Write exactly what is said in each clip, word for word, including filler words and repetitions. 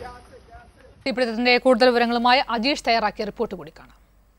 തീപിടുത്തത്തിന്റെ കൂടുതൽ വിവരങ്ങളുമായി അജീഷ് തയ്യാറാക്കിയ റിപ്പോർട്ട് കൂടി കാണാം.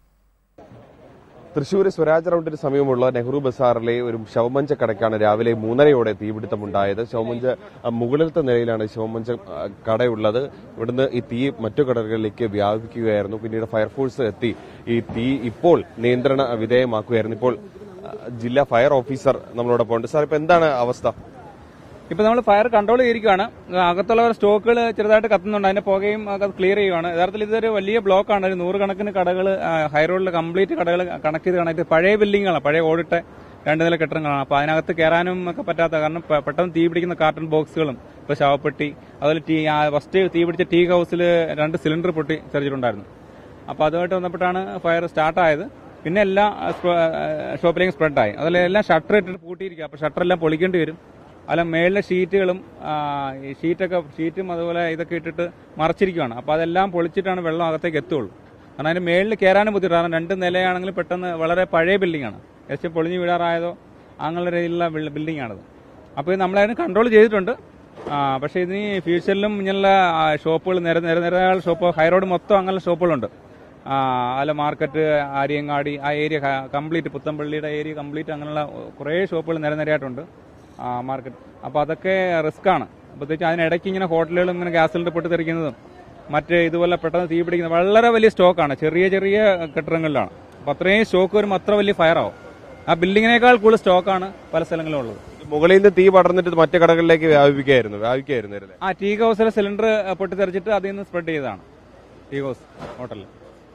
തൃശൂർ സ്വരാജ് റൗണ്ടിന് സമീപമുള്ള നെഹ്റു ബസാറിലെ ഒരു ശവമഞ്ച കടയ്ക്കാണ് രാവിലെ മൂന്നരയോടെ തീപിടുത്തമുണ്ടായത്. ശവമഞ്ച മുകളിലത്തെ നിലയിലാണ് ശവമഞ്ച കടയുള്ളത്. ഇവിടുന്ന് ഈ തീ മറ്റു കടകളിലേക്ക് വ്യാപിക്കുകയായിരുന്നു. പിന്നീട് ഫയർഫോഴ്സ് എത്തി ഈ തീ ഇപ്പോൾ നിയന്ത്രണ വിധേയമാക്കുകയായിരുന്നു. ഇപ്പോൾ ജില്ലാ ഫയർ ഓഫീസർ നമ്മളോടൊപ്പം ഉണ്ട്. സാർ, ഇപ്പൊ എന്താണ് അവസ്ഥ? ഇപ്പൊ നമ്മൾ ഫയർ കൺട്രോൾ ചെയ്തിരിക്കുകയാണ്. അകത്തുള്ള സ്റ്റോക്കുകൾ ചെറുതായിട്ട് കത്തുന്നുണ്ട്. അതിന്റെ പുകയും അത് ക്ലിയർ ചെയ്യുകയാണ്. യഥാർത്ഥത്തിൽ ഇതൊരു വലിയ ബ്ലോക്കാണ്. ഒരു നൂറുകണക്കിന് കടകൾ ഹൈറോഡിൽ കംപ്ലീറ്റ് കടകൾ കണക്ട് ചെയ്ത് കണക്ട് പഴയ ബിൽഡിങ്ങാണ്, പഴയ ഓടിട്ട രണ്ട് നില കെട്ടിടങ്ങളാണ്. അപ്പൊ അതിനകത്ത് കയറാനും ഒക്കെ പറ്റാത്ത കാരണം പെട്ടെന്ന് തീ പിടിക്കുന്ന കാർട്ടൺ ബോക്സുകളും ഇപ്പൊ ശവപ്പെട്ടി, അതുപോലെ ടീ ഫസ്റ്റ് തീ പിടിച്ച ടീ ഹൌസിൽ രണ്ട് സിലിണ്ടർ പൊട്ടി തെറിച്ചിട്ടുണ്ടായിരുന്നു. അപ്പൊ അതുമായിട്ട് ബന്ധപ്പെട്ടാണ് ഫയർ സ്റ്റാർട്ടായത്. പിന്നെ എല്ലാം ഷോപ്പിലേക്ക് സ്പ്രെഡായി. അതിൽ എല്ലാം ഷട്ടർ ഇട്ടിട്ട് പൂട്ടിയിരിക്കുക. അപ്പൊ ഷട്ടറെല്ലാം പൊളിക്കേണ്ടി വരും. അല്ല, മേളിലെ ഷീറ്റുകളും ഷീറ്റൊക്കെ ഷീറ്റും അതുപോലെ ഇതൊക്കെ ഇട്ടിട്ട് മറച്ചിരിക്കുകയാണ്. അപ്പോൾ അതെല്ലാം പൊളിച്ചിട്ടാണ് വെള്ളം അകത്തേക്ക് എത്തുള്ളൂ. കാരണം അതിന്റെ മേളിൽ കയറാനും ബുദ്ധിമുട്ട്. കാരണം രണ്ട് നിലയാണെങ്കിൽ പെട്ടെന്ന് വളരെ പഴയ ബിൽഡിംഗാണ്, ഏകദേശം പൊളിഞ്ഞു വീഴാറായതോ അങ്ങനെ രീതിയിലുള്ള ബിൽഡിംഗ് ആണത്. അപ്പോൾ ഇത് നമ്മളതിന് കൺട്രോൾ ചെയ്തിട്ടുണ്ട്. പക്ഷേ ഇതിന് ഫ്യൂച്ചറിലും ഇങ്ങനെയുള്ള ഷോപ്പുകൾ നിര നിര നിരകൾ ഷോപ്പ് ഹൈറോഡ് മൊത്തം അങ്ങനെയുള്ള ഷോപ്പുകളുണ്ട്. അല്ല, മാർക്കറ്റ്, ആര്യങ്ങാടി ആ ഏരിയ കംപ്ലീറ്റ്, പുത്തമ്പള്ളിയുടെ ഏരിയ കംപ്ലീറ്റ് അങ്ങനെയുള്ള കുറേ ഷോപ്പുകൾ നിരനിരയായിട്ടുണ്ട് മാർക്കറ്റ്. അപ്പോൾ അതൊക്കെ റിസ്ക് ആണ്. പ്രത്യേകിച്ച് അതിനിടയ്ക്ക് ഇങ്ങനെ ഹോട്ടലുകളും ഇങ്ങനെ ഗ്യാസ് സിലിണ്ടർ പൊട്ടിത്തെറിക്കുന്നതും മറ്റ് ഇതുപോലെ പെട്ടെന്ന് തീ പിടിക്കുന്നത് വളരെ വലിയ സ്റ്റോക്കാണ്. ചെറിയ ചെറിയ കെട്ടിടങ്ങളിലാണ്. അപ്പോൾ അത്രയും സ്റ്റോക്ക് വരുമ്പോൾ അത്ര വലിയ ഫയർ ആവും. ആ ബിൽഡിങ്ങിനേക്കാൾ കൂടുതൽ സ്റ്റോക്കാണ് പല സ്ഥലങ്ങളിലും ഉള്ളത്. മുകളിൽ നിന്ന് തീ പടർന്നിട്ട് മറ്റു കടകളിലേക്ക് വ്യാപിക്കുകയായിരുന്നു വ്യാപിക്കുകയായിരുന്നു ആ ടീ ഹൗസിലെ സിലിണ്ടർ പൊട്ടിത്തെറിച്ചിട്ട് അതിൽ നിന്ന് സ്പ്രെഡ് ചെയ്തതാണ് ടീ ഹൗസ് ഹോട്ടലിൽ.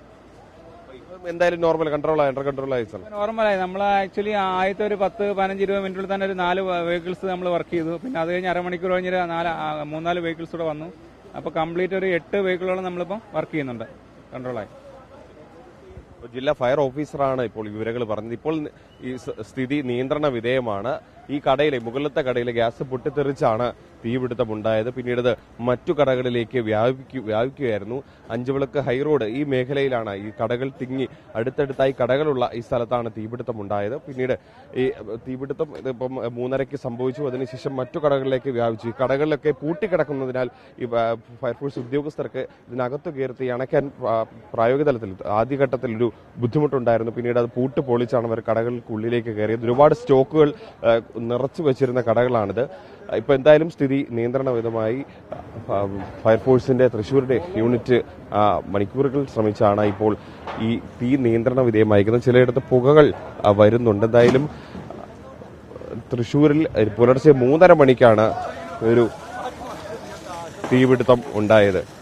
എന്തായാലും നോർമൽ കൺട്രോൾ ആയി കൺട്രോൾ ആയി നോർമലായി. നമ്മൾ ആക്ച്വലി ആദ്യത്തെ ഒരു പത്ത് പതിനഞ്ച് ഇരുപത് മിനിറ്റിൽ തന്നെ ഒരു നാല് വെഹിക്കിൾസ് നമ്മൾ വർക്ക് ചെയ്തു. പിന്നെ അത് കഴിഞ്ഞ് അരമണിക്കൂർ കഴിഞ്ഞൊരു നാല് മൂന്നാല് വെഹിക്കിൾസ് കൂടെ വന്നു. അപ്പോൾ കംപ്ലീറ്റ് ഒരു എട്ട് വെഹിക്കിളോളം നമ്മളിപ്പോൾ വർക്ക് ചെയ്യുന്നുണ്ട് കൺട്രോളായി. ജില്ലാ ഫയർ ഓഫീസറാണ് ഇപ്പോൾ വിവരങ്ങൾ പറഞ്ഞത്. ഇപ്പോൾ ഈ സ്ഥിതി നിയന്ത്രണ വിധേയമാണ്. ഈ കടയിലെ മുകളിലത്തെ കടയിലെ ഗ്യാസ് പൊട്ടിത്തെറിച്ചാണ് തീപിടുത്തമുണ്ടായത്. പിന്നീട് ഇത് മറ്റു കടകളിലേക്ക് വ്യാപിക്കു വ്യാപിക്കുകയായിരുന്നു. അഞ്ചുവിളക്ക് ഹൈറോഡ് ഈ മേഖലയിലാണ് ഈ കടകൾ തിങ്ങി അടുത്തടുത്തായി കടകളുള്ള ഈ സ്ഥലത്താണ് തീപിടുത്തമുണ്ടായത്. പിന്നീട് ഈ തീപിടുത്തം ഇതിപ്പം മൂന്നരയ്ക്ക് സംഭവിച്ചു. അതിനുശേഷം മറ്റു കടകളിലേക്ക് വ്യാപിച്ചു. ഈ കടകളിലൊക്കെ പൂട്ടിക്കിടക്കുന്നതിനാൽ ഈ ഫയർഫോഴ്സ് ഉദ്യോഗസ്ഥർക്ക് ഇതിനകത്ത് കയറി അണയ്ക്കാൻ പ്രായോഗിക തലത്തിൽ ആദ്യഘട്ടത്തിൽ ഒരു ബുദ്ധിമുട്ടുണ്ടായിരുന്നു. പിന്നീട് അത് പൂട്ട് പൊളിച്ചാണ് അവർ കടകൾക്കുള്ളിലേക്ക് കയറിയത്. ഒരുപാട് സ്റ്റോക്കുകൾ നിറച്ചു വെച്ചിരുന്ന കടകളാണിത്. ഇപ്പൊ എന്തായാലും സ്ഥിതി നിയന്ത്രണവിധമായി ഫയർഫോഴ്സിന്റെ തൃശ്ശൂരിന്റെ യൂണിറ്റ് മണിക്കൂറുകൾ ശ്രമിച്ചാണ് ഇപ്പോൾ ഈ തീ നിയന്ത്രണ വിധേയമായിരിക്കുന്നത്. ചിലയിടത്ത് പുകകൾ വരുന്നുണ്ട്. എന്തായാലും തൃശ്ശൂരിൽ പുലർച്ചെ മൂന്നര മണിക്കാണ് ഒരു തീപിടുത്തം ഉണ്ടായത്.